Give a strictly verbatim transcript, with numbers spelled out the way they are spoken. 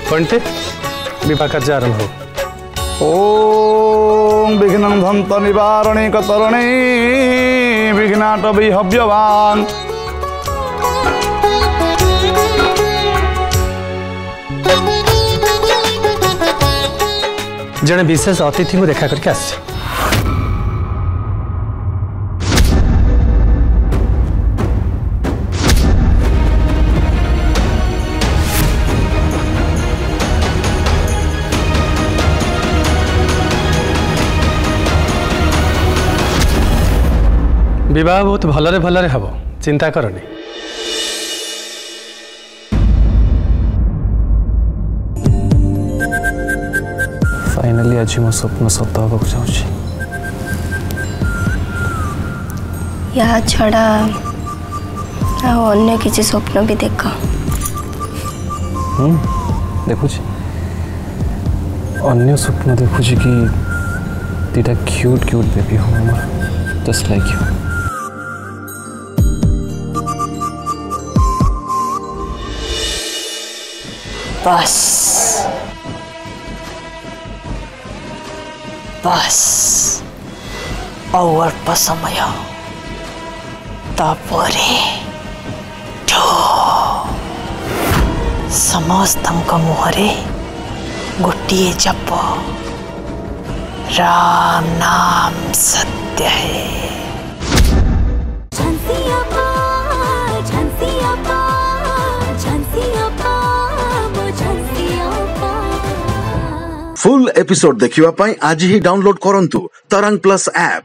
पंडित विवाह कार्य आरंभ हो। ओम विघ्नं धंत निवारणे कतरणे विघ्नाट विहव्यवान। जड़े विशेष अतिथि को देखा करके आस विवाह बहुत भलरे भलरे हम चिंता करनी। फाइनली आज मो स्वप्न सत होगा चाहूँ। या छड़ा अन्य किसी स्वप्न भी देख देखु अन्य स्वप्न देखु कि दीटा क्यूट क्यूट बेबी हो जस्ट लाइक यू। बस बस अल्प समय तापरे समस्त मुहरे गोटे जप राम नाम सत्य है। फुल एपिसोड देखिवा पाई आज ही डाउनलोड करंतु तरंग प्लस ऐप।